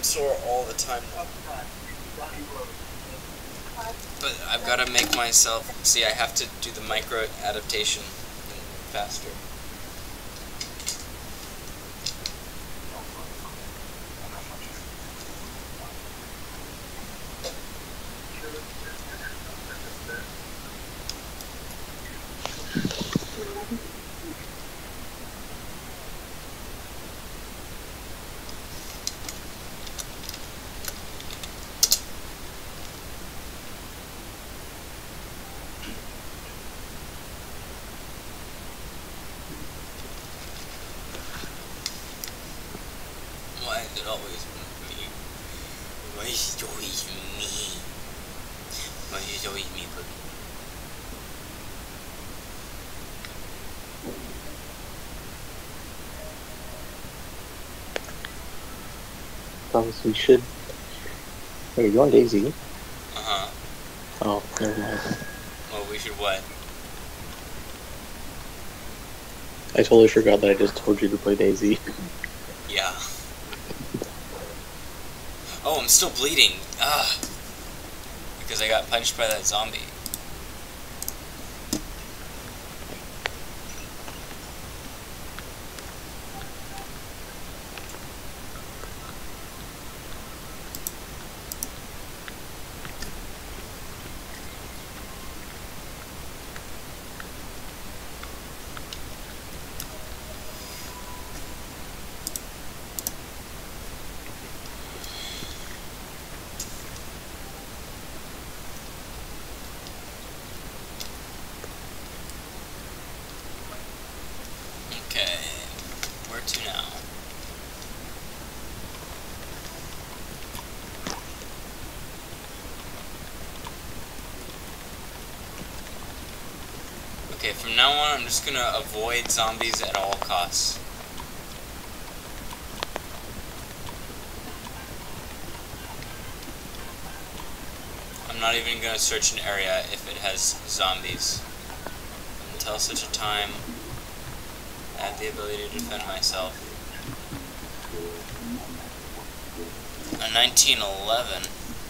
sore all the time now. But I've got to make myself... See, I have to do the micro adaptation faster. Why is it always me? Why is it always me? Why is it always me, buddy? Thomas, we should... Wait, are you on DayZ? Uh-huh. Oh, never mind. Well, we should what? I totally forgot that I just told you to play DayZ. Yeah. Oh, I'm still bleeding. Ah. Because I got punched by that zombie. Okay, where to now? Okay, from now on I'm just gonna avoid zombies at all costs. I'm not even gonna search an area if it has zombies until such a time I have the ability to defend myself. A 1911.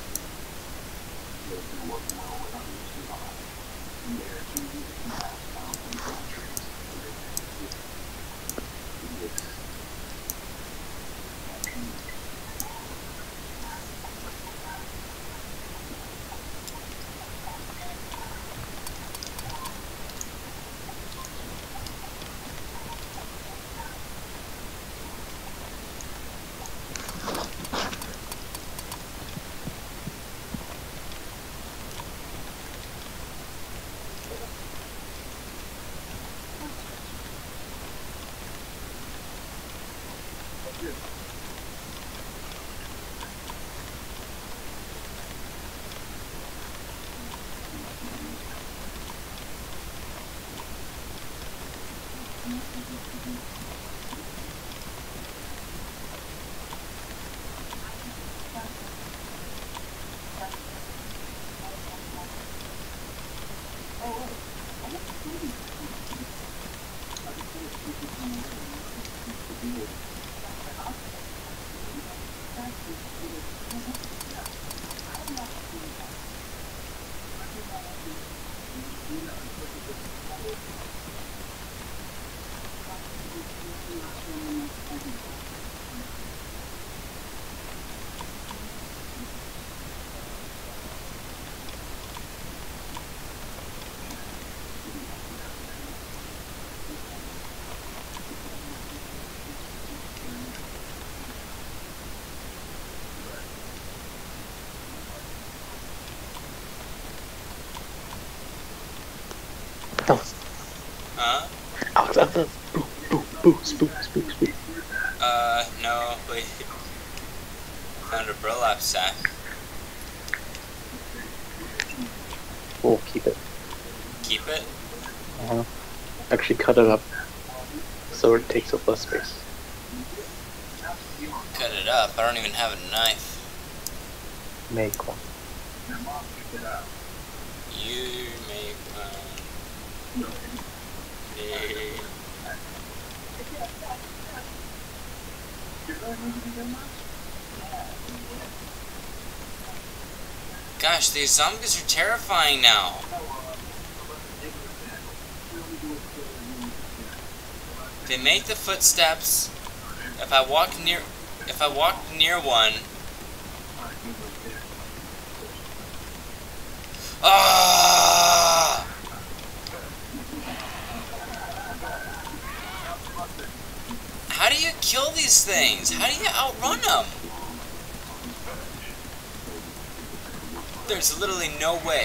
Alex. Huh? Alex. Boo, boo, boo, spook, spook, spook. No, wait. Found a burlap sack. We'll keep it. Keep it? Uh-huh. Actually cut it up so it takes up less space. Cut it up? I don't even have a knife. Make one. You make one. Gosh, these zombies are terrifying now. They make the footsteps. If I walk near one. Ah! How do you kill these things? How do you outrun them? There's literally no way.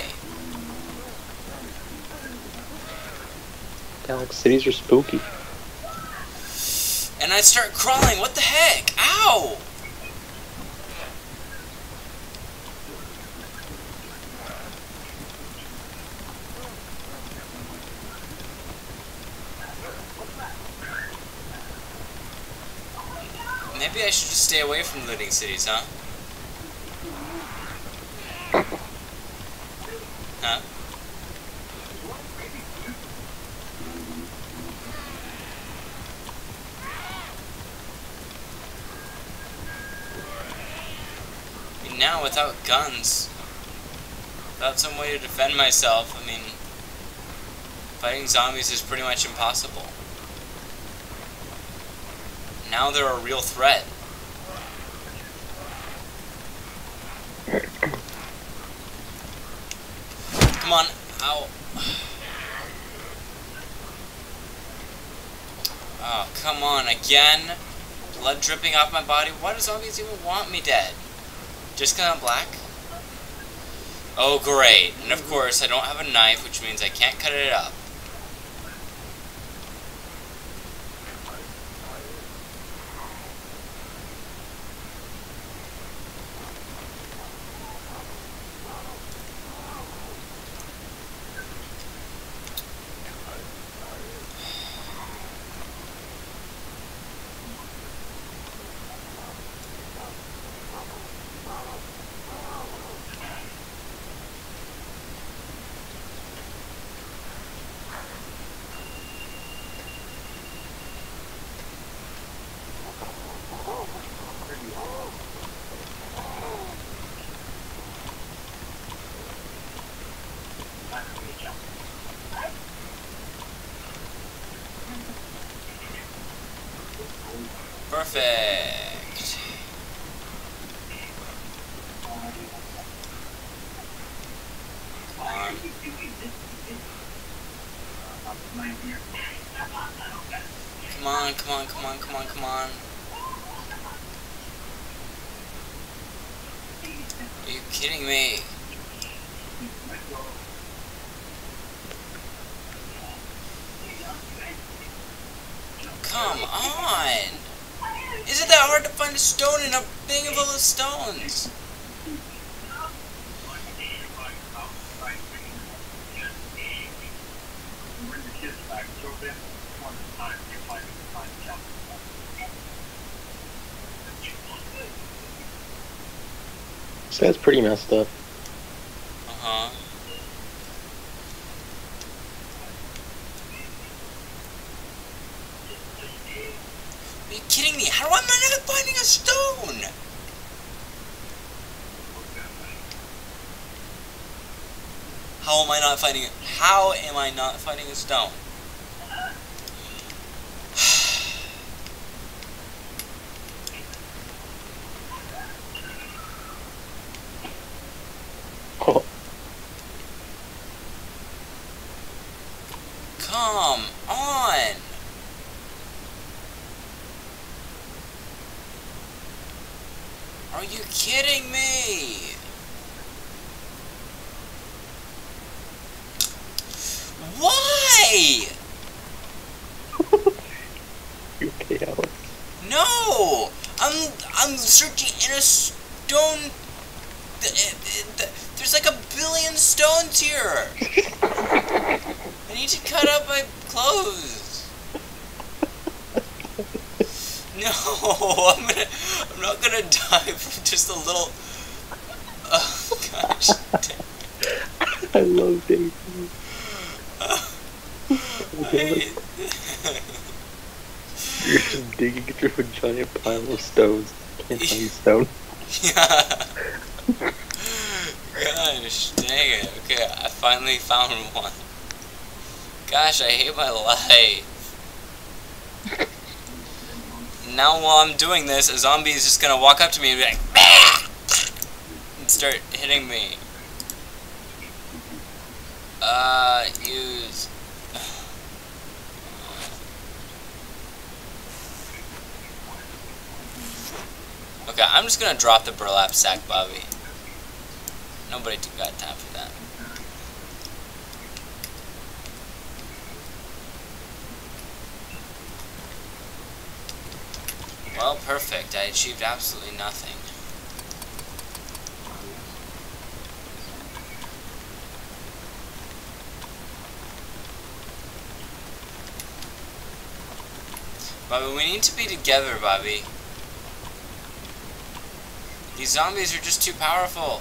Alex, cities are spooky. And I start crawling. What the heck? Ow! Maybe I should just stay away from looting cities, huh? Huh? I mean, now without guns, without some way to defend myself, I mean, fighting zombies is pretty much impossible. Now they're a real threat. Come on. Ow. Oh, come on. Again? Blood dripping off my body? Why do zombies even want me dead? Just 'cause I'm black? Oh, great. And of course, I don't have a knife, which means I can't cut it up. Perfect. Come on. Come on, come on, come on, come on, come on. Are you kidding me? Come on! Is it that hard to find a stone in a thing full of stones? So that's pretty messed up. Uh-huh. Are you kidding me? How am I not finding a stone? How am I not finding it? How am I not finding a stone? Oh. Come on! Are you kidding me? Why? You okay, Alex? No! I'm searching in a stone. There's like a billion stones here. I need to cut up my clothes. No, I'm not gonna die from just a little. Oh gosh. I love DayZ. You're just digging through a giant pile of stones. Can't find stone. Yeah. Gosh, dang it. Okay, I finally found one. Gosh, I hate my life. Now while I'm doing this, a zombie is just gonna walk up to me and be like, "Bah!" and start hitting me. Use. Okay, I'm just gonna drop the burlap sack, Bobby. Nobody got time for that. Well, perfect. I achieved absolutely nothing. Bobby, we need to be together, Bobby. These zombies are just too powerful.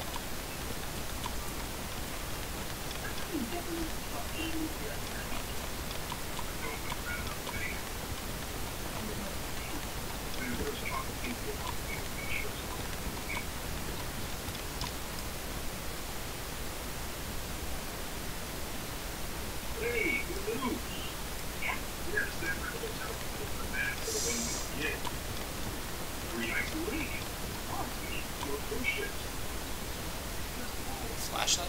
Flashlight?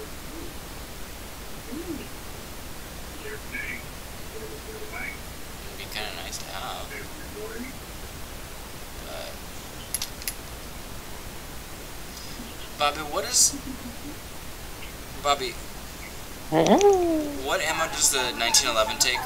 It'd be kind of nice to have. Bobby, what is... Bobby, what ammo does the 1911 take?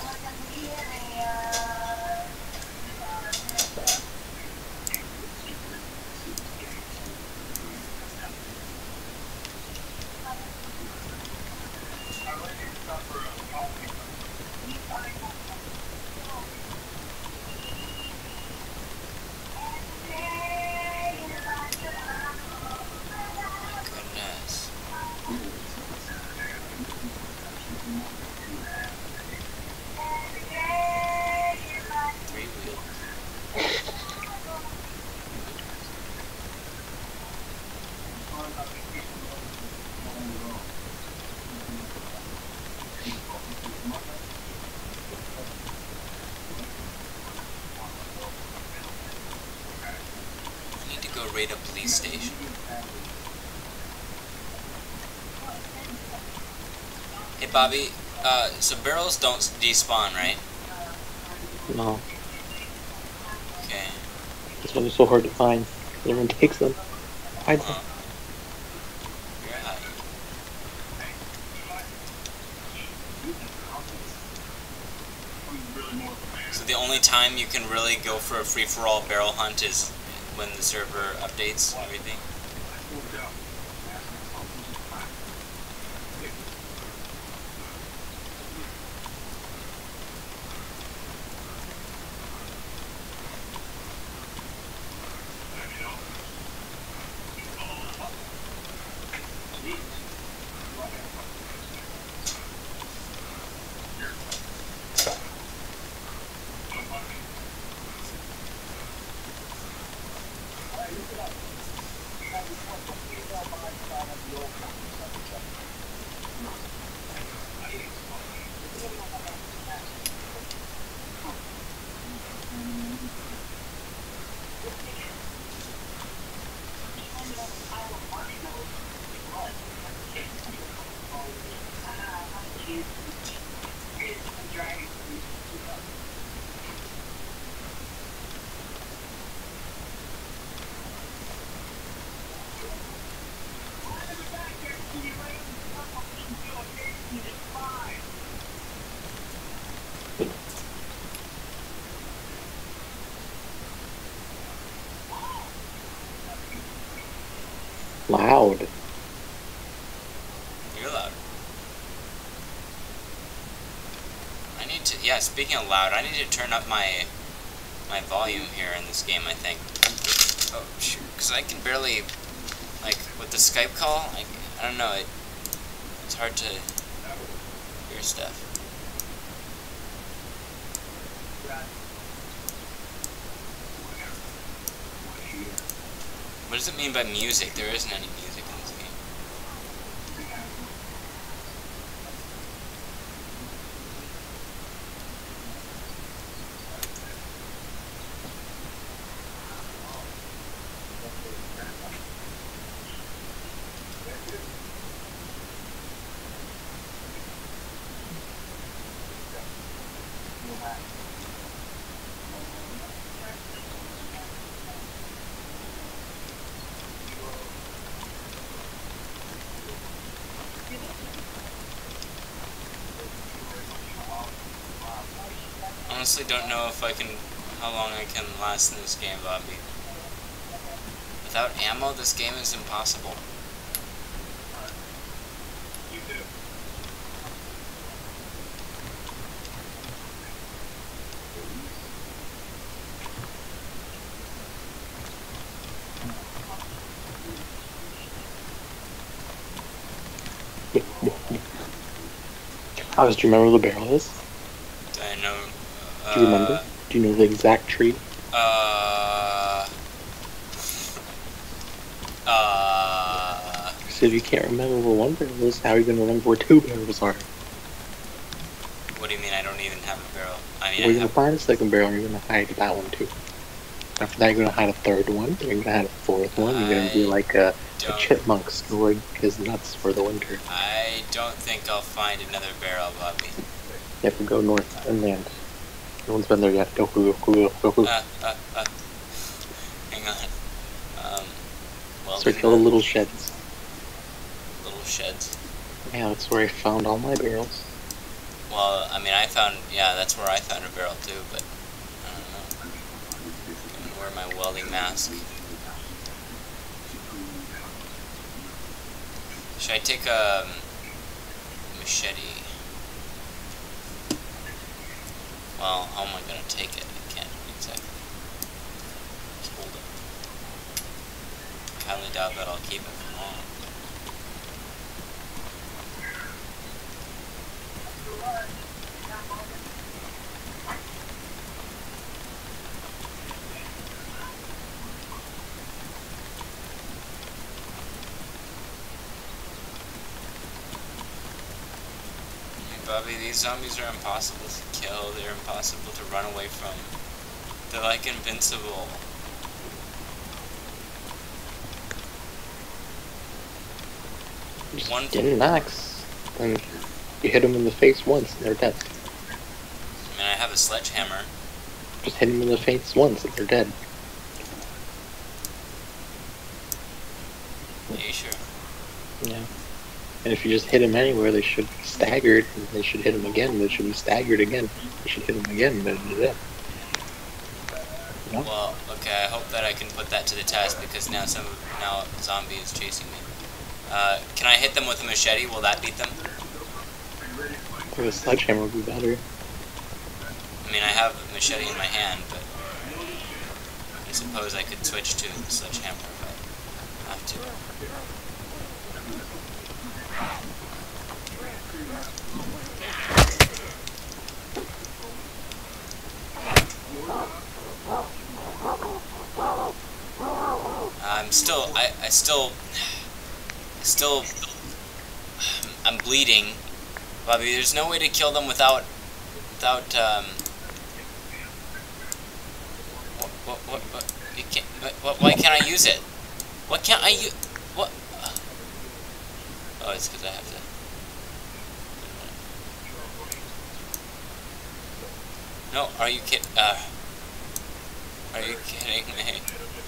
Raid a police station. Hey Bobby, so barrels don't despawn, right? No. Okay. This one is so hard to find. Everyone takes them. Hides them. You're hiding. So the only time you can really go for a free-for-all barrel hunt is when the server updates and everything? Loud. You're loud. I need to, yeah, speaking of loud, I need to turn up my volume here in this game, I think. Oh, shoot, because I can barely, like, with the Skype call, like, I don't know, it's hard to hear stuff. What does it mean by music? There isn't any music in this game. honestly don't know if I can, how long I can last in this game, Bobby. Without ammo, this game is impossible. Alex, do you remember where the barrel is? Do I know? Do you remember? Do you know the exact tree? So if you can't remember where one barrel is, how are you going to remember where two barrels are? What do you mean I don't even have a barrel? I mean, Well, you're going to find a second barrel and you're going to hide that one too. After that, you're going to hide a third one, you're going to hide a fourth one, you're going to be like a chipmunk storing his nuts for the winter. I don't think I'll find another barrel, Bobby. You have to go north inland. No one's been there yet. Go. Hang on. Well, search all the little sheds. Little sheds? Yeah, that's where I found all my barrels. Well, I mean, yeah, that's where I found a barrel too, but I don't know. I'm gonna wear my welding mask. Should I take a machete? Well, how am I gonna take it? I can't exactly. Just hold it. I highly doubt that I'll keep it for long. Bobby, these zombies are impossible to kill, they're impossible to run away from. They're like invincible. Just get an axe, and you hit them in the face once and they're dead. I mean, I have a sledgehammer. Just hit them in the face once and they're dead. Are you sure? Yeah. And if you just hit them anywhere, they should be staggered, and they should hit them again, they should be staggered again. You should hit them again, but they're dead. You know? Well, okay, I hope that I can put that to the test, because now a zombie is chasing me. Can I hit them with a machete? Will that beat them? Or a sledgehammer would be better. I mean, I have a machete in my hand, but I suppose I could switch to the sledgehammer if I have to. I'm bleeding. Bobby, there's no way to kill them without, what, you can't, why can't I use it? What can't I use, what? Oh, it's because I have to. No, are you kidding me?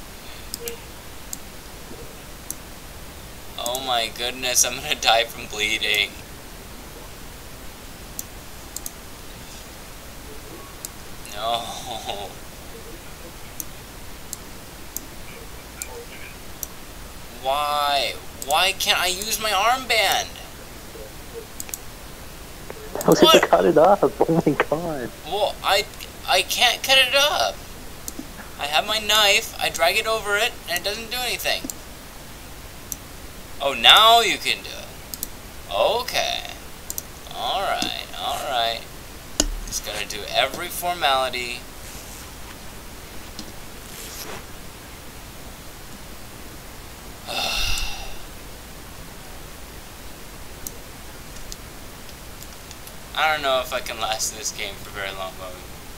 Oh my goodness, I'm gonna die from bleeding. No. Why? Why can't I use my armband? I was gonna cut it up, oh my god. Well, I can't cut it up. I have my knife, I drag it over it, and it doesn't do anything. Oh, now you can do it. Okay. Alright, alright. Just gotta do every formality. I don't know if I can last in this game for very long, Bobby.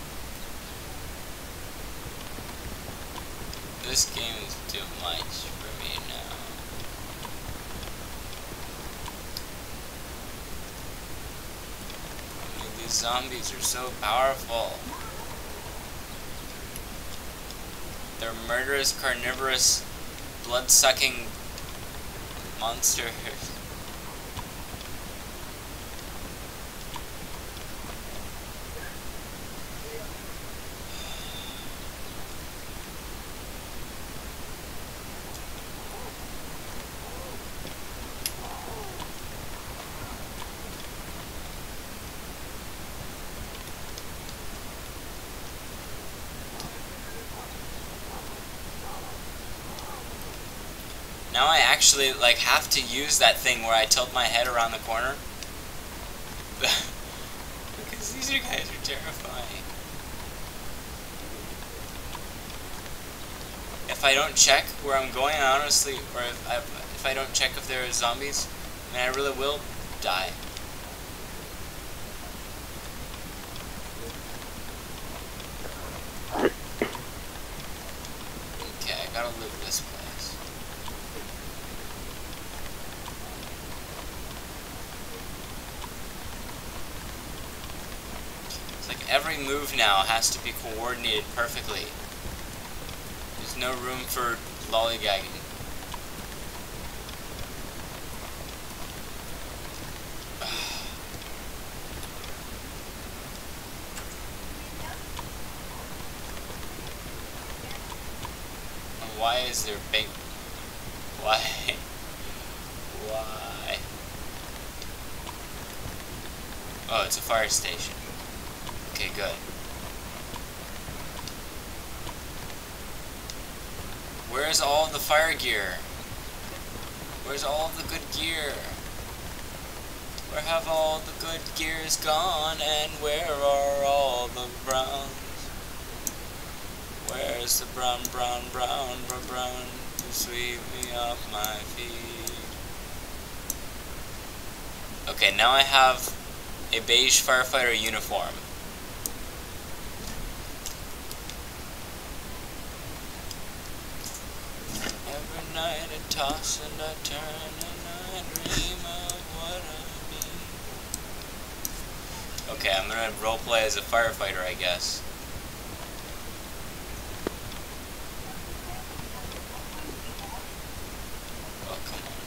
This game is too much for me now. I mean, these zombies are so powerful. They're murderous, carnivorous, blood-sucking monsters. Now I actually like have to use that thing where I tilt my head around the corner. Because these guys are terrifying. If I don't check where I'm going, honestly, or if I don't check if there are zombies, I mean, I really will die. Okay, I gotta loot this place. It's like every move now has to be coordinated perfectly. There's no room for lollygagging. Why is there big... Why? Why? Oh, it's a fire station. Okay, good. Where's all the fire gear? Where's all the good gear? Where have all the good gears gone? And where are all the browns? Where's the brown to sweep me off my feet? Okay, now I have a beige firefighter uniform. Every night I toss and I turn and I dream of what I need. Okay, I'm gonna roleplay as a firefighter, I guess. Oh, come on.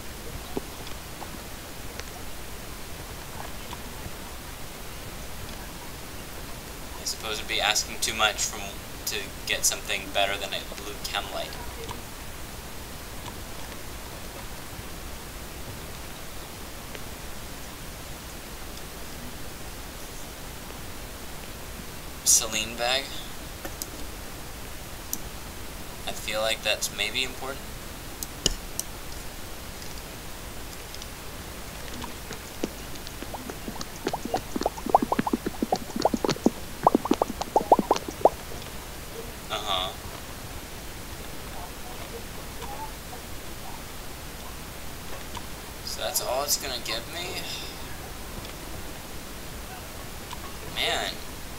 I suppose it'd be asking too much to get something better than a blue chem light. Saline bag. I feel like that's maybe important. Uh-huh. So that's all it's gonna give me? Man.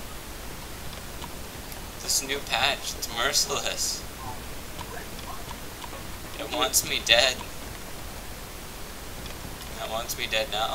This new patch, it's merciless. It wants me dead. It wants me dead now.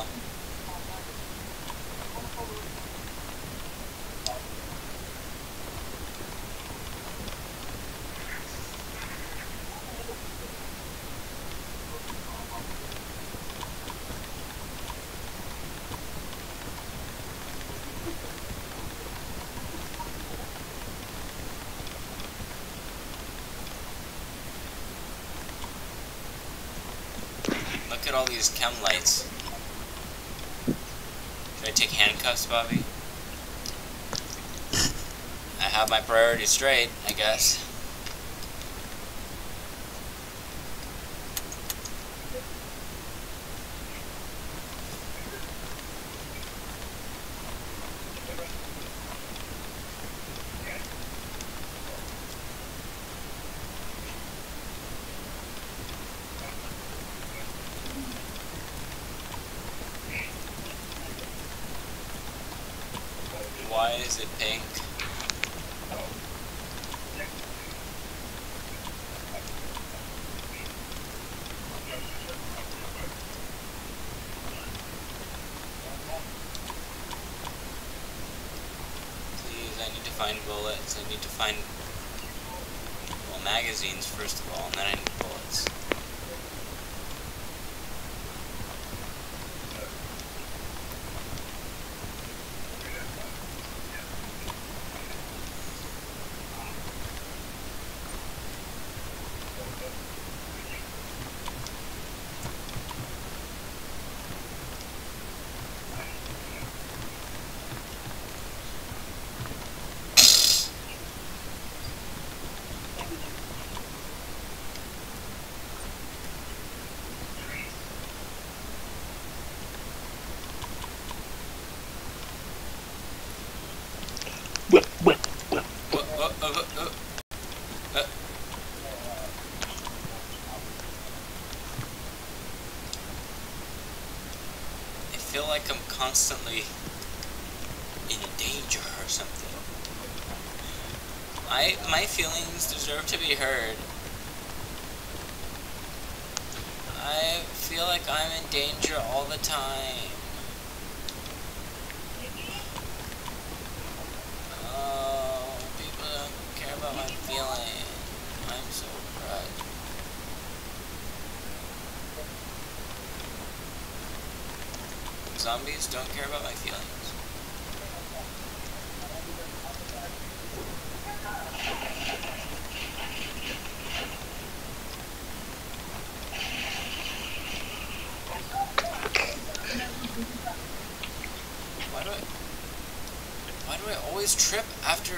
Look at all these chem lights. Should I take handcuffs, Bobby? I have my priorities straight, I guess. Why is it pink? Please, I need to find bullets. I need to find, well, magazines first of all, and then I need bullets. feel like I'm constantly in danger or something. My feelings deserve to be heard. I feel like I'm in danger all the time. Oh, people don't care about my feelings. I'm so crushed. Zombies don't care about my feelings. Why do I always trip after...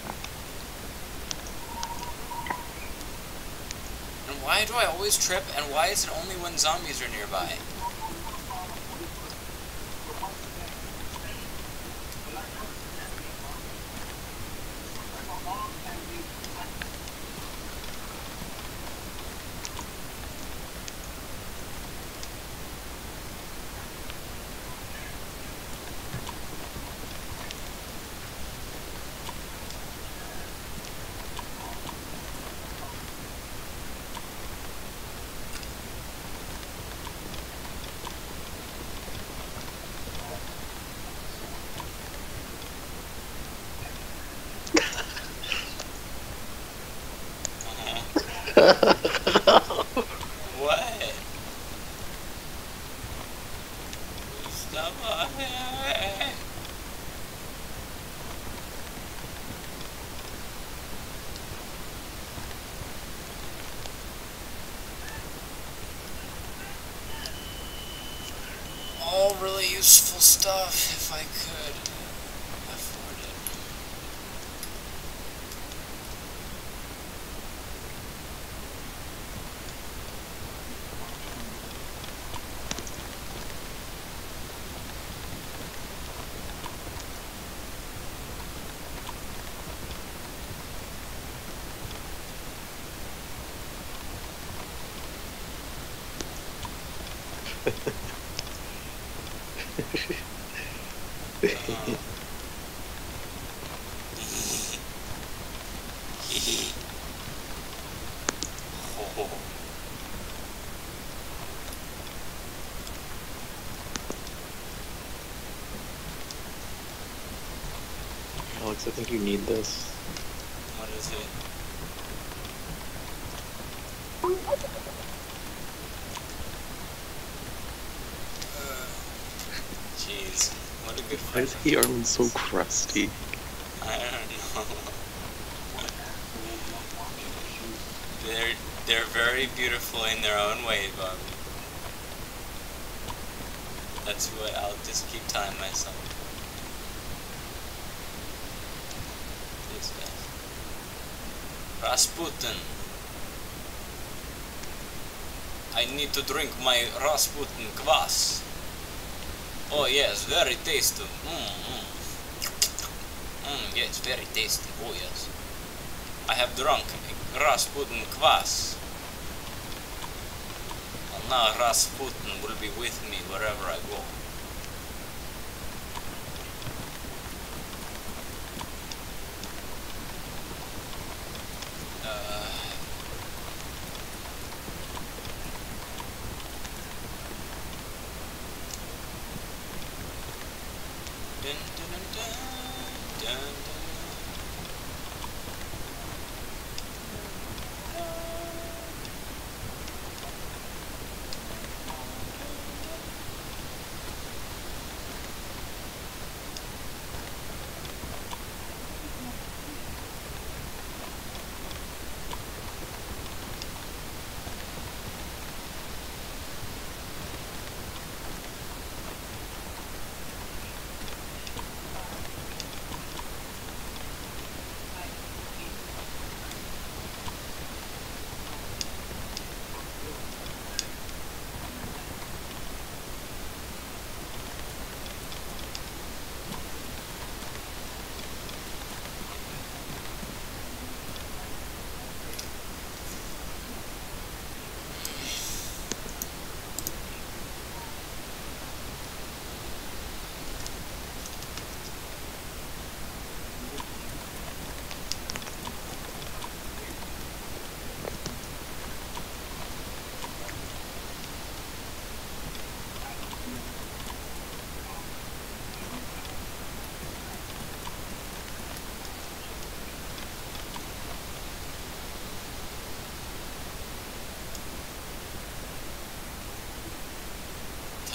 And why do I always trip, and why is it only when zombies are nearby? What? Stop it. All really useful stuff if I could afford it. Alex, I think you need this. What is it? Jeez, what a good Why friend. is the arm so crusty? I don't know. They're very beautiful in their own way, Bobby. That's what I'll just keep telling myself. These guys. Rasputin. I need to drink my Rasputin kvass. Oh yes, very tasty. Yes, very tasty. Oh yes. I have drunk Rasputin kvass. And now Rasputin will be with me wherever I go. Dun, dun, dun, dun, dun, dun.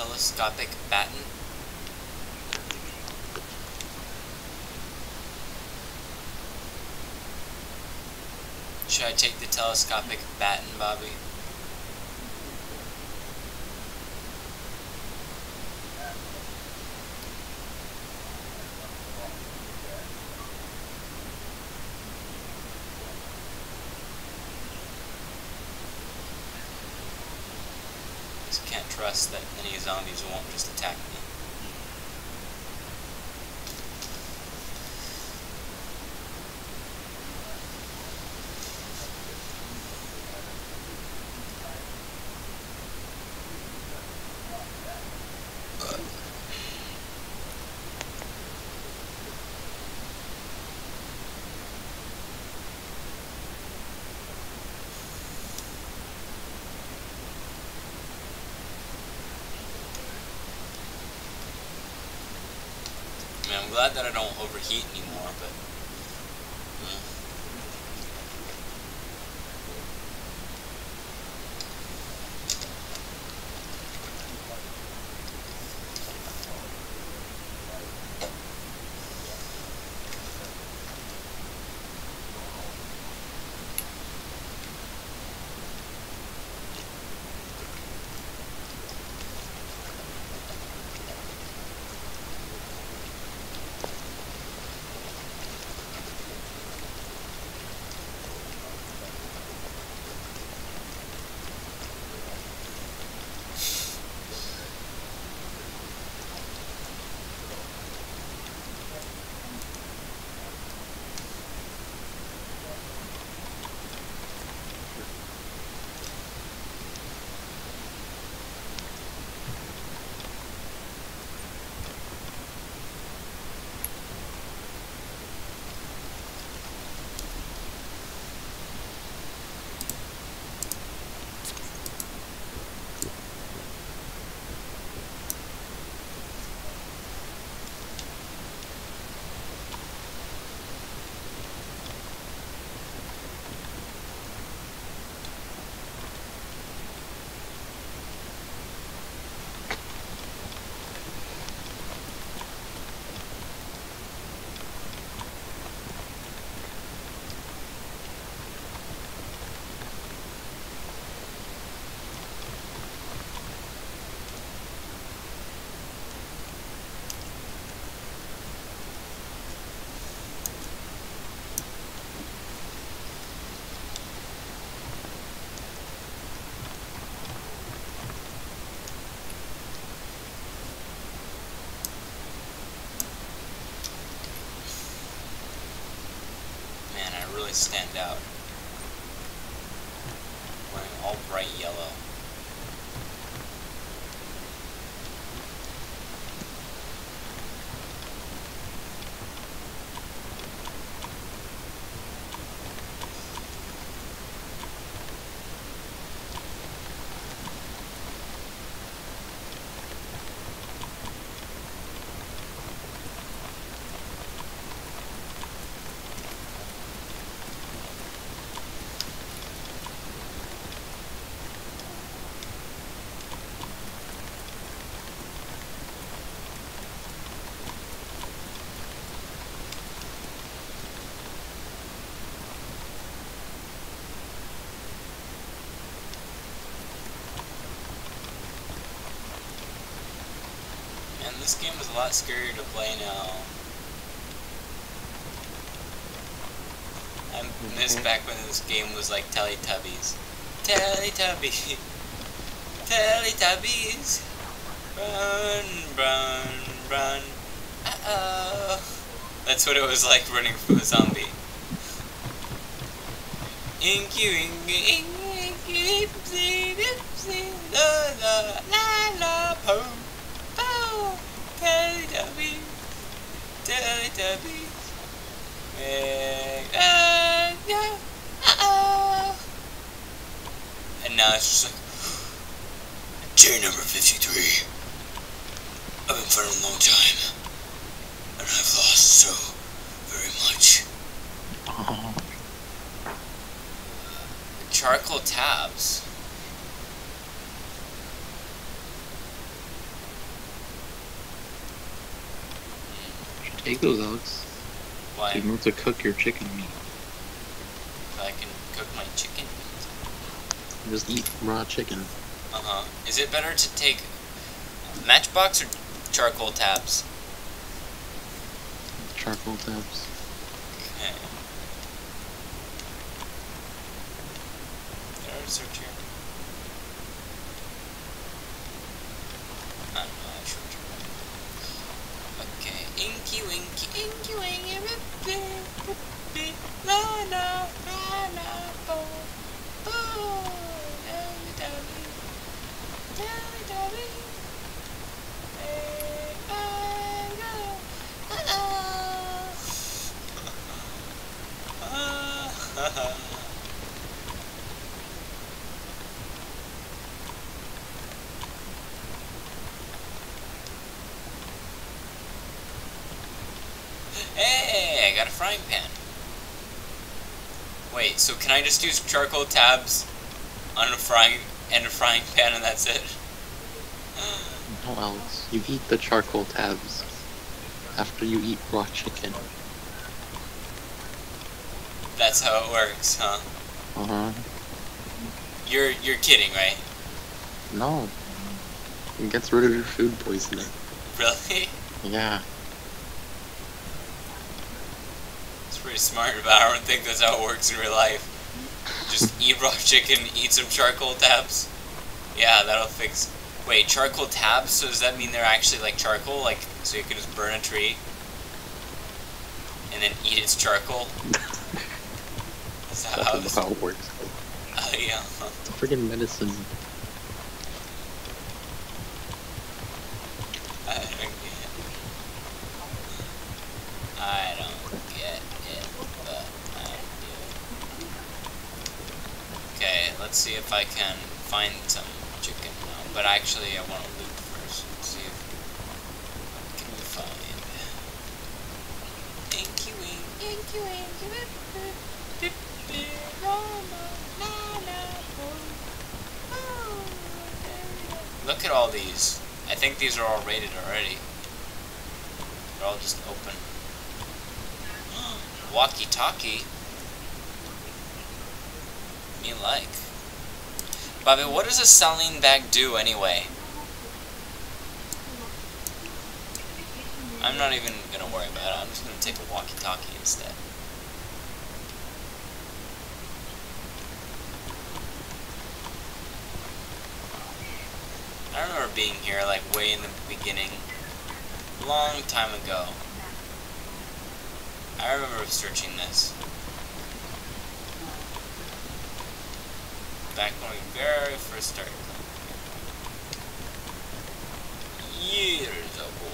telescopic baton? Should I take the telescopic baton, Bobby? Just can't trust that any zombies won't just attack me. I mean, I'm glad that I don't overheat anymore, but... Really stand out. Wearing all bright yellow. This game is a lot scarier to play now. I miss back when this game was like Teletubbies. Teletubbies. Teletubbies. Run, run, run. Uh-oh. That's what it was like running from a zombie. Inky, inky, inky, dipsy, dipsy, la, la, la, la, po. Teletubbies, Teletubbies, and now it's just like, chair number 53. I've been fighting a long time, and I've lost so very much. Charcoal tabs. Take those, Alex. Why? You want to cook your chicken meat. If I can cook my chicken meat. Just eat raw chicken. Uh-huh. Is it better to take matchbox or charcoal tabs? Charcoal tabs. Okay. Did I already search here? I don't know, I showed you. Okay. Inky winky, inky winky, rippy, rippy, la la, la la, bo, bo, dally dally, dally dally, hey, I go, Hey, I got a frying pan. Wait, so can I just use charcoal tabs on a frying pan and that's it? No, Alex. You eat the charcoal tabs after you eat raw chicken. That's how it works, huh? Uh-huh. You're kidding, right? No. It gets rid of your food poisoning. Really? Yeah. It's pretty smart, but I don't think that's how it works in real life. Just eat raw chicken, eat some charcoal tabs. Yeah, that'll fix. Wait, charcoal tabs? So does that mean they're actually like charcoal? Like, so you can just burn a tree and then eat its charcoal? Is that how That's how it works. yeah. It's a friggin' medicine. I don't get it, but I do. Okay, let's see if I can find some chicken now. But actually, I want to loot first. Let's see if what can we find. Inky wing, inky wing, rip, rip, rip, rip, rama, la, la, oh, oh, there we go. Look at all these. I think these are all rated already. They're all just open. Walkie-talkie? Me like. Bobby, what does a saline bag do anyway? I'm not even gonna worry about it. I'm just gonna take a walkie-talkie instead. I remember being here like way in the beginning. Long time ago. I remember searching this. Back when we very first started. Years ago.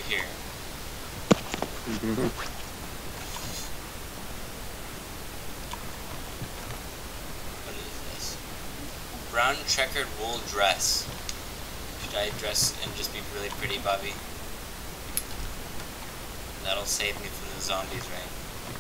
here. Mm-hmm. What is this? Brown checkered wool dress. Should I dress and just be really pretty, Bobby? That'll save me from the zombies, right?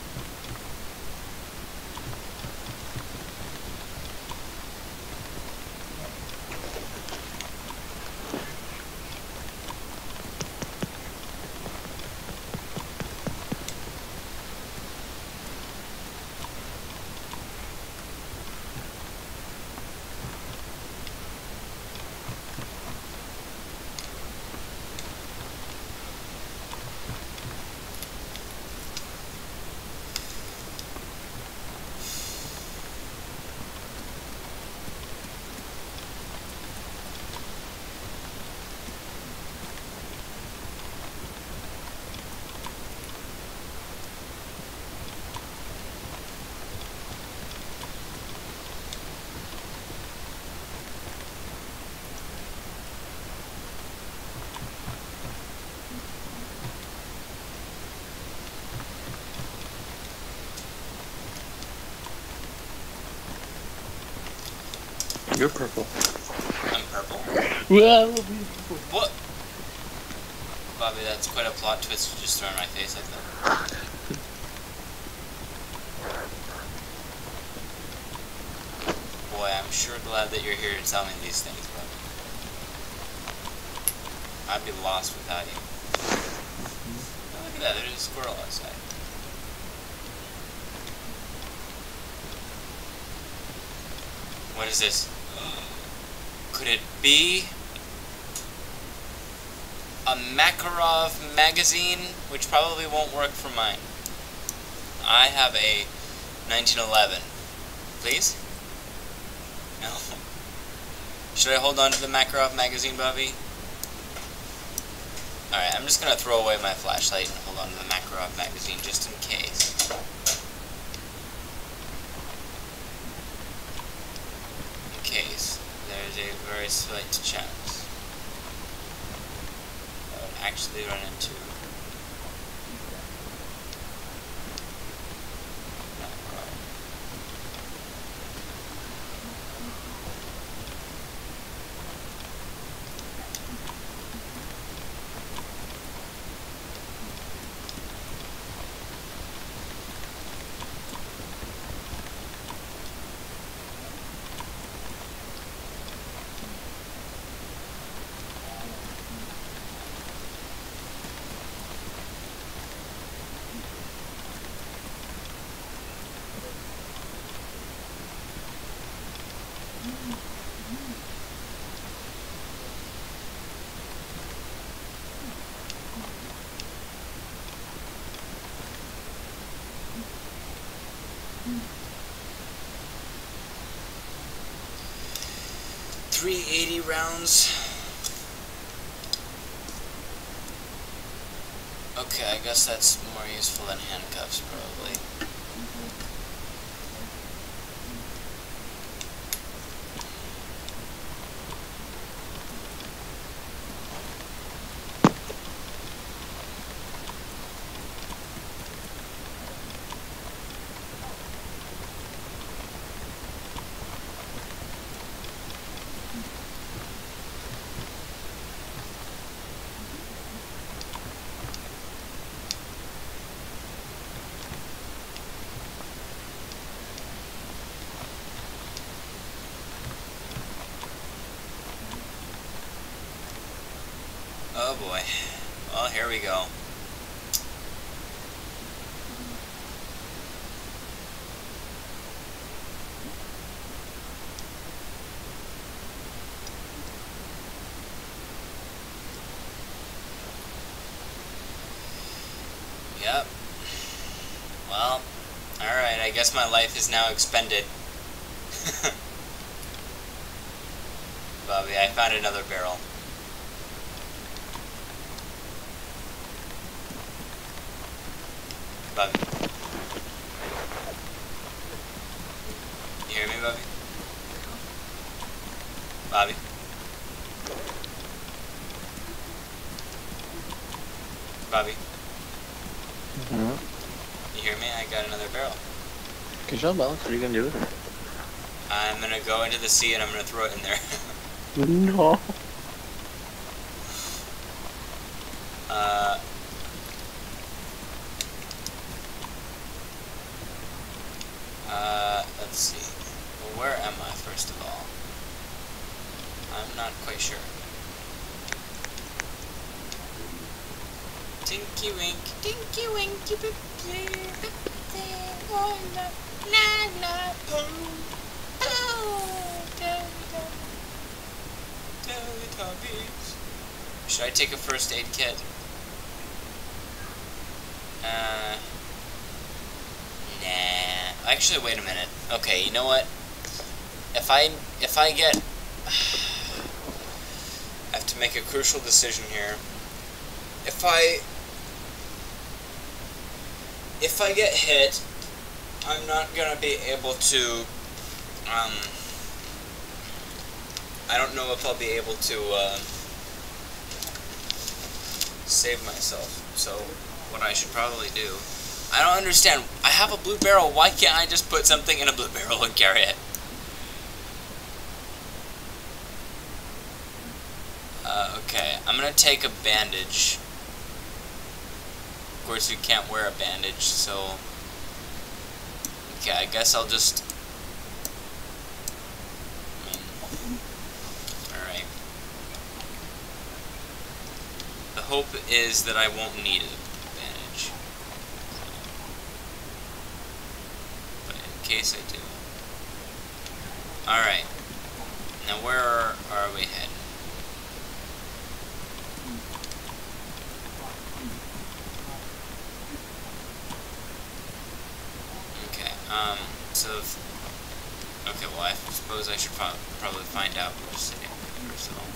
You're purple. I'm purple? Well, What? Bobby, that's quite a plot twist you just throw in my face like that. Boy, I'm sure glad that you're here to tell me these things, Bobby. I'd be lost without you. Oh, look at that, there's a squirrel outside. What is this? Could it be a Makarov magazine? Which probably won't work for mine. I have a 1911. Please? No. Should I hold on to the Makarov magazine, Bobby? Alright, I'm just gonna throw away my flashlight and hold on to the Makarov magazine just in case. Case, there's a very slight chance I would actually run into Makarov. .380 rounds. Okay, I guess that's more useful than handcuffs, probably. Oh boy. Well, here we go. Yep. Well, alright, I guess my life is now expended. Bobby, I found another barrel. Bobby. You hear me, Bobby? Bobby? Bobby, Mm-hmm. you hear me? I got another barrel. Good job, Alex. What are you gonna do with it? I'm gonna go into the sea and I'm gonna throw it in there. No. Let's see. Well, where am I, first of all? I'm not quite sure. Tinky winky, tinky winky, oh, la, la, la, oh, Teletubbies. Should I take a first aid kit? Nah. Actually, wait a minute. Okay, you know what? If I get, I have to make a crucial decision here. If I get hit, I'm not gonna be able to. I don't know if I'll be able to save myself. So, what I should probably do. I don't understand. I have a blue barrel. Why can't I just put something in a blue barrel and carry it? Okay, I'm gonna take a bandage. Of course, you can't wear a bandage, so... Okay, I guess I'll just... Alright. The hope is that I won't need a bandage. But in case I do... Alright. Now where are we heading? Okay, well, I suppose I should probably find out which city first of all.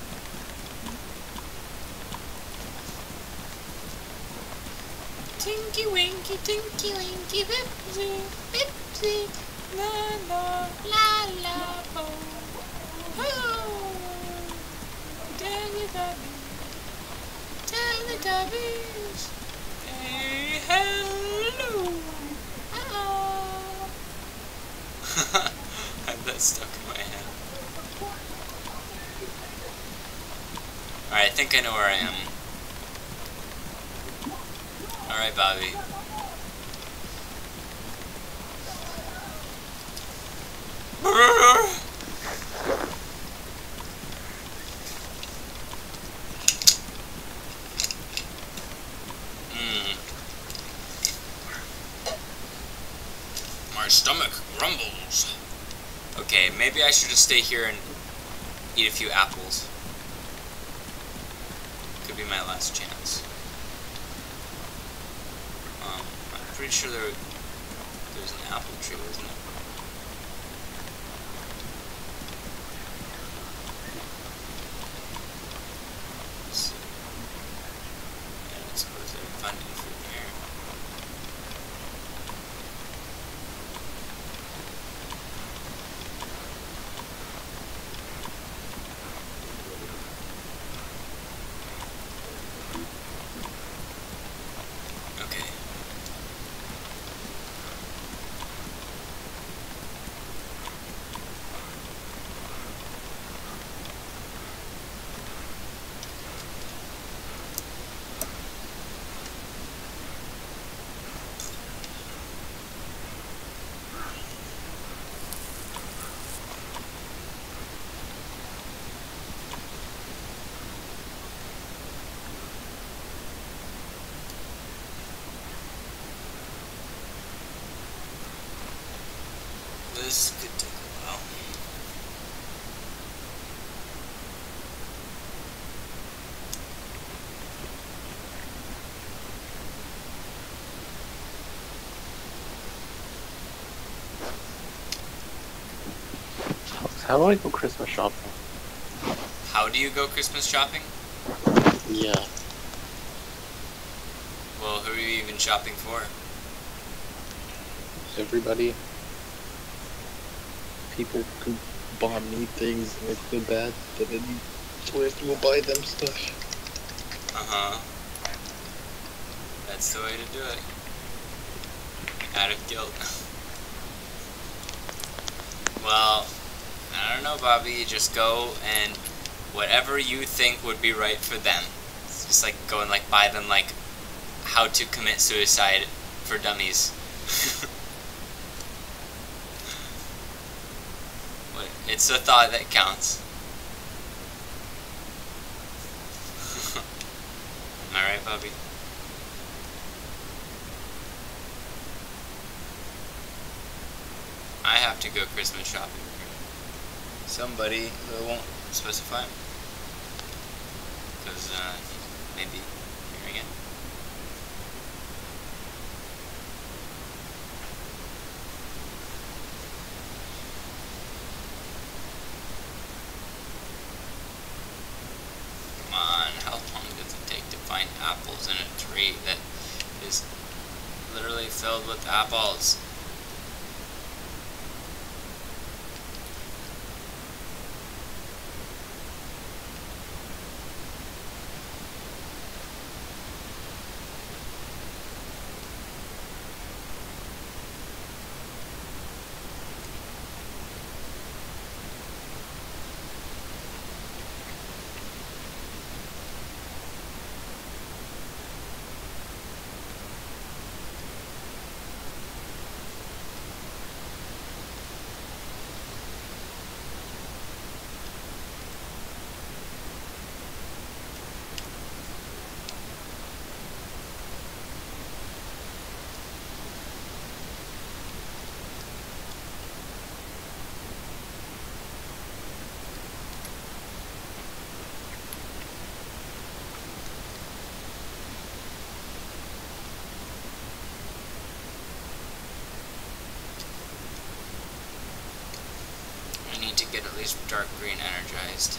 Tinky winky, bipsy, bipsy, la la, la la, oh, oh, Teletubbies, hey, hello. I have that stuck in my head. Alright, I think I know where I am. Alright, Bobby. My stomach grumbles. Okay, maybe I should just stay here and eat a few apples. Could be my last chance. I'm pretty sure there's an apple tree, wasn't it? Let's see. I don't suppose I can find any fruit here. This could take a while. How do I go Christmas shopping? How do you go Christmas shopping? Yeah. Well, who are you even shopping for? Everybody. People who bought me things and I feel bad that I need, so I have to go buy them stuff. Uh-huh. That's the way to do it. Out of guilt. Well, I don't know, Bobby. You just go and whatever you think would be right for them. It's just like go and like buy them like how to commit suicide for dummies. It's the thought that counts. Am I right, Bobby? I have to go Christmas shopping for somebody who I won't specify. Because, maybe hearing it. Come on, how long does it take to find apples in a tree that is literally filled with apples? To get at least dark green energized.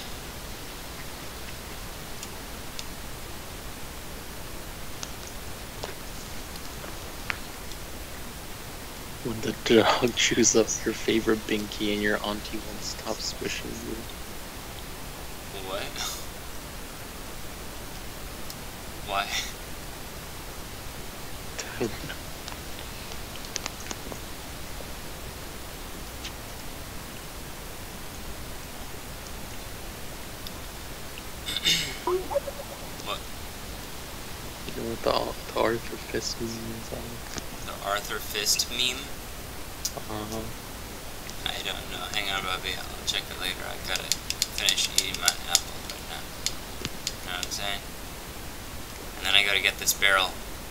When the dog chews up your favorite binky and your auntie won't stop squishing you. What? Why? Don't know. What? You know what the Arthur Fist meme is on? The Arthur Fist meme? I don't know. Hang on, Bobby. I'll check it later. I gotta finish eating my apple right now. You know what I'm saying? And then I gotta get this barrel.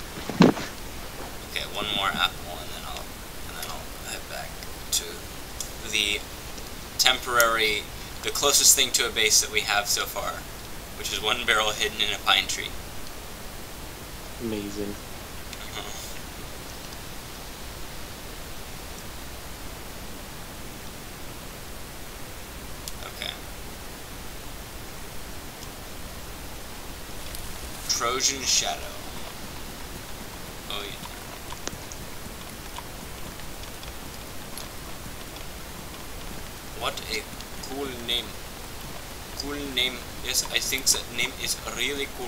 Okay, one more apple, and then I'll head back to the temporary, the closest thing to a base that we have so far, which is one barrel hidden in a pine tree. Amazing. Okay. Trojan Shadow. Oh yeah. What a cool name. Cool name. Yes, I think that name is really cool.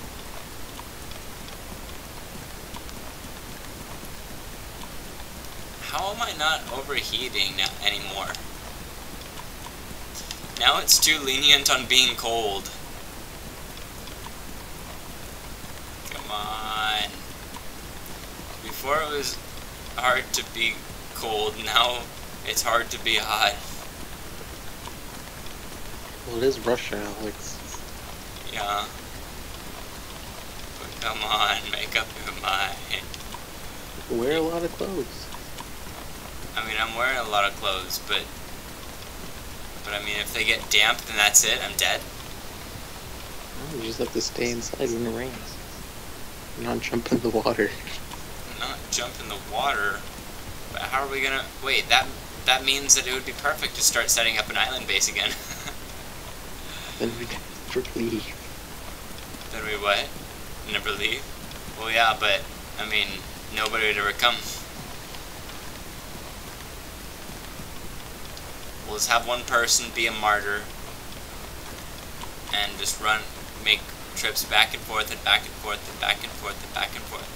How am I not overheating anymore? Now it's too lenient on being cold. Come on. Before it was hard to be cold, now it's hard to be hot. Well, it is Russia, Alex. Yeah. But come on, make up your mind. Wear a lot of clothes. I mean, I'm wearing a lot of clothes, but I mean, if they get damp, then that's it. I'm dead. No, you just have to stay inside when it rains. Not jump in the water. Not jump in the water. But how are we gonna? Wait, that means that it would be perfect to start setting up an island base again. Then we never leave. Then we what? Never leave? Well, yeah, but I mean, nobody would ever come. We'll just have one person be a martyr and just make trips back and forth and back and forth and back and forth and back and forth.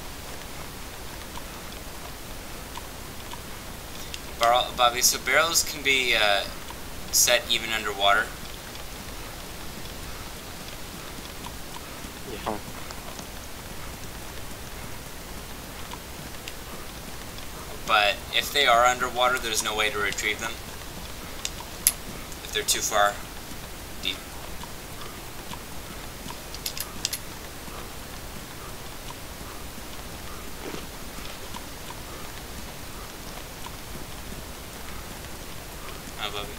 Bobby, so barrels can be set even underwater? Yeah. But if they are underwater, there's no way to retrieve them? If they're too far deep? I love it.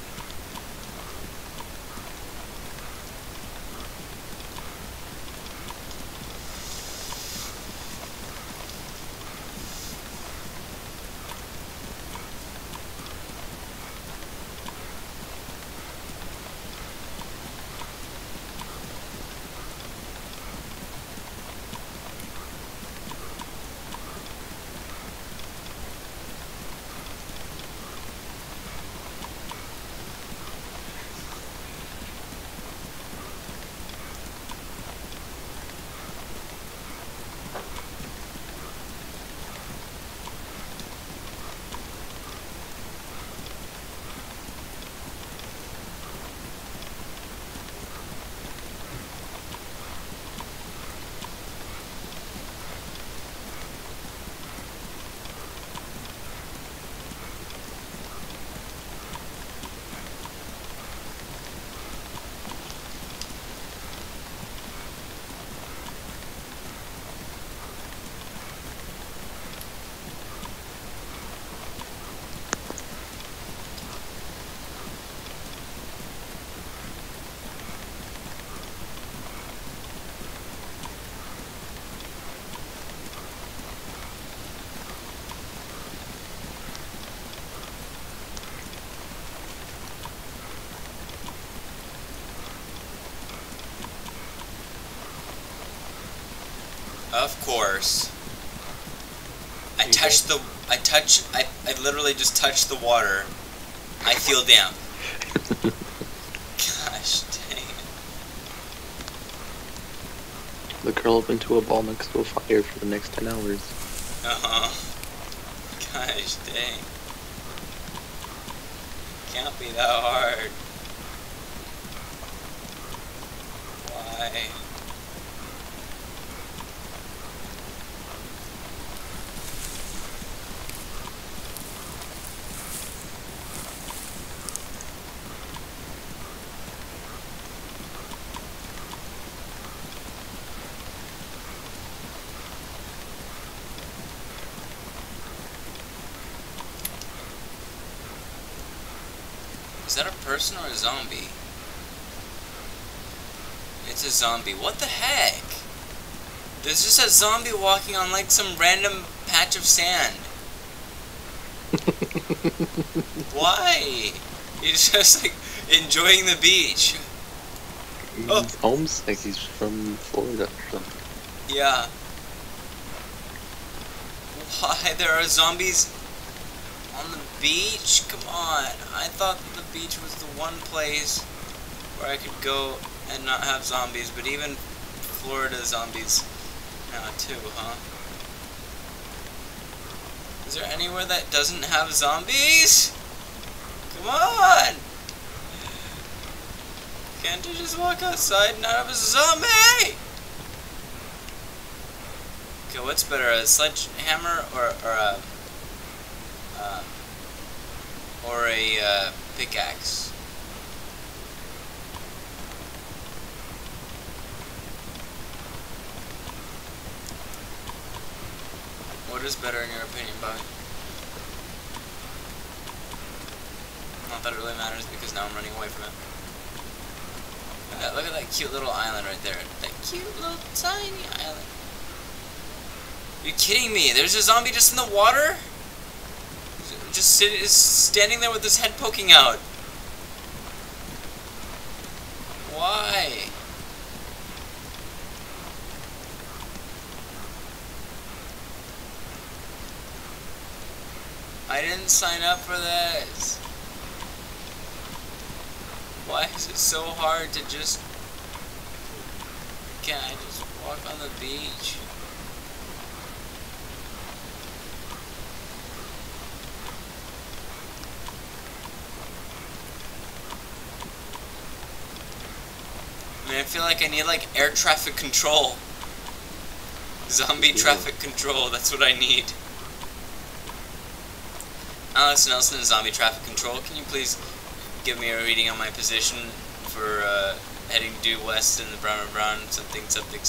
Of course. I literally just touched the water. I feel damp. Gosh dang it. Look curl up into a ball next to a fire for the next 10 hours. Uh-huh. Gosh dang. Can't be that hard. Why? Is that a person or a zombie? It's a zombie. What the heck? There's just a zombie walking on like some random patch of sand. Why? He's just like enjoying the beach. He's homesick. He's from Florida or something. Yeah. Why? There are zombies on the beach? Come on. I thought the beach was the one place where I could go and not have zombies, but even Florida zombies now too, huh? Is there anywhere that doesn't have zombies? Come on! Can't you just walk outside and not have a zombie? Okay, what's better, a sledgehammer or a pickaxe? What is better in your opinion, Bobby? Not that it really matters because now I'm running away from it. Look at that cute little island right there. That cute little tiny island. Are you kidding me? There's a zombie just in the water? Just standing there with his head poking out. Why? I didn't sign up for this. Why is it so hard to just can't I just walk on the beach? I mean, I feel like I need like air traffic control. Zombie traffic control, that's what I need. Alex Nelson, Zombie Traffic Control, can you please give me a reading on my position for heading due west in the Brown and Brown, something.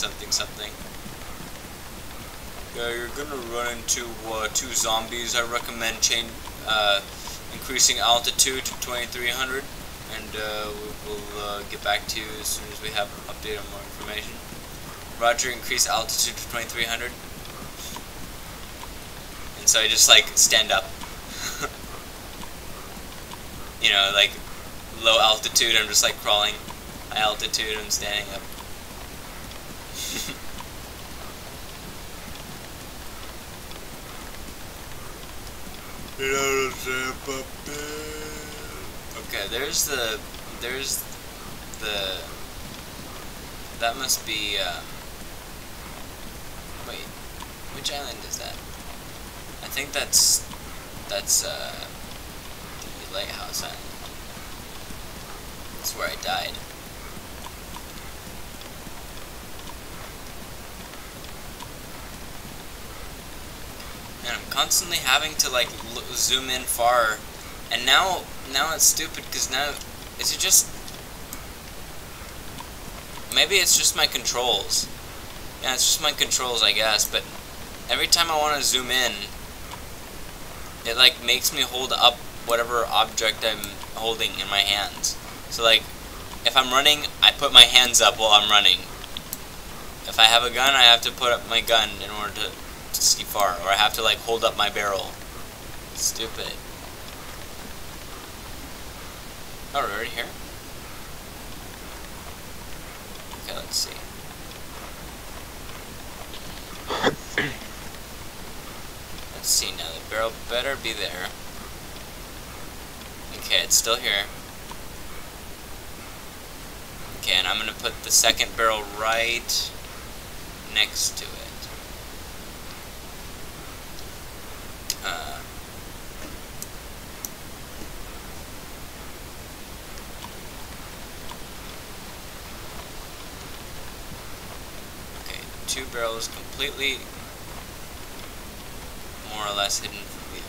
Yeah, you're gonna run into 2 zombies. I recommend increasing altitude to 2300, and we'll get back to you as soon as we have an update on more information. Roger, increase altitude to 2300. And so I just like stand up. You know, like low altitude, I'm just like crawling. High altitude, I'm standing up. Okay, there's the that must be wait, which island is that? I think that's the lighthouse island. That's where I died. And I'm constantly having to like zoom in far, and now it's stupid because now is it just maybe it's just my controls. Yeah, it's just my controls, I guess. But every time I want to zoom in, it like makes me hold up whatever object I'm holding in my hands. So like, if I'm running, I put my hands up while I'm running. If I have a gun, I have to put up my gun in order to see far, or I have to like hold up my barrel. It's stupid. Oh, we're already here? Okay, let's see. Let's see now, the barrel better be there. Okay, it's still here. Okay, and I'm gonna put the second barrel right next to it. Okay, 2 barrels completely, more or less hidden from view.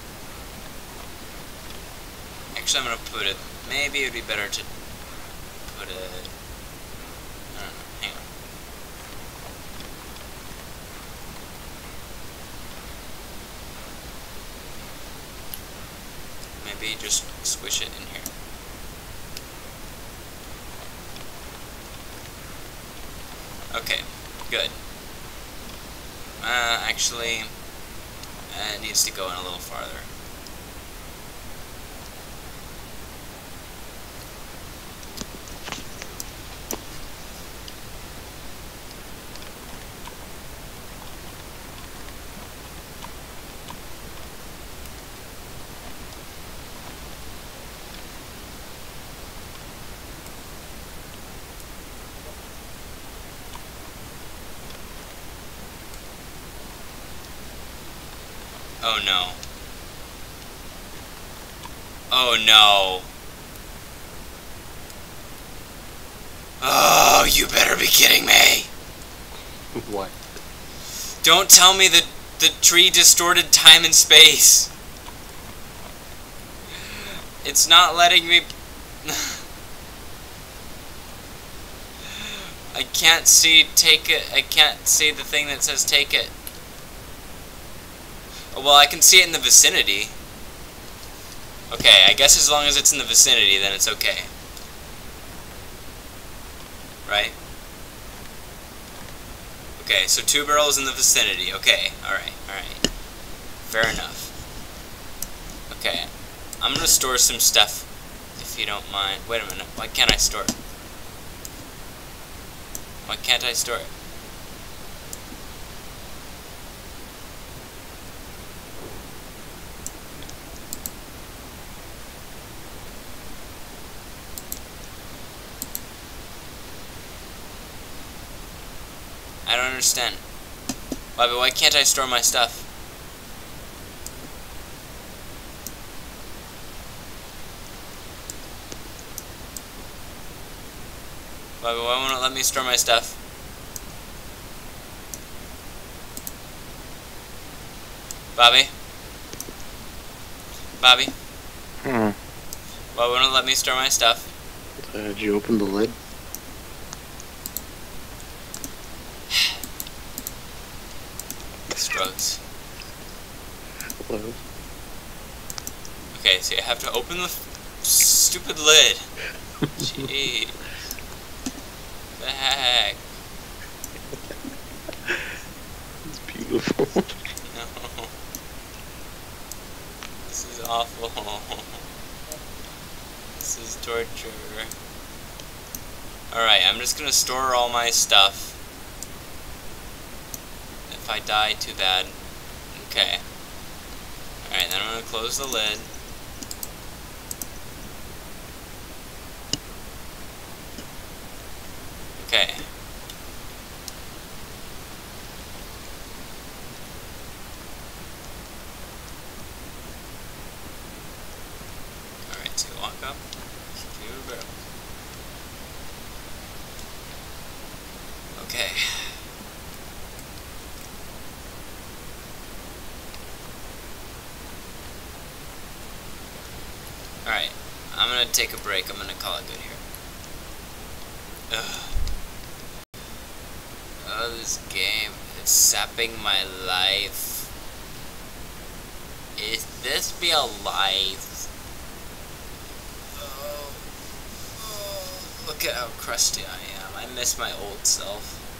Actually, I'm gonna put it. Maybe it would be better to put it. I don't know. Hang on. Maybe just squish it in here. Okay, good. Actually, it needs to go in a little farther. Oh no. Oh no. Oh, you better be kidding me. What? Don't tell me that the tree distorted time and space. It's not letting me... I can't see take it. I can't see the thing that says take it. Well, I can see it in the vicinity. Okay, I guess as long as it's in the vicinity, then it's okay. Right? Okay, so 2 barrels in the vicinity. Okay, alright, alright. Fair enough. Okay, I'm gonna store some stuff, if you don't mind. Wait a minute, why can't I store it? Why can't I store it? I don't understand. Bobby, why can't I store my stuff? Bobby, why won't it let me store my stuff? Bobby? Bobby? Why won't it let me store my stuff? Did you open the lid? Drugs. Hello? Okay, so you have to open the stupid lid. Jeez. The heck? It's beautiful. No. This is awful. This is torture. Alright, I'm just gonna store all my stuff. If I die, too bad. Okay. Alright, then I'm gonna close the lid. Okay. Alright, so you walk up to your barrel. Okay. Alright, I'm gonna take a break. I'm gonna call it good here. Ugh. Oh, this game is sapping my life. Is this be a life? Oh, look at how crusty I am. I miss my old self.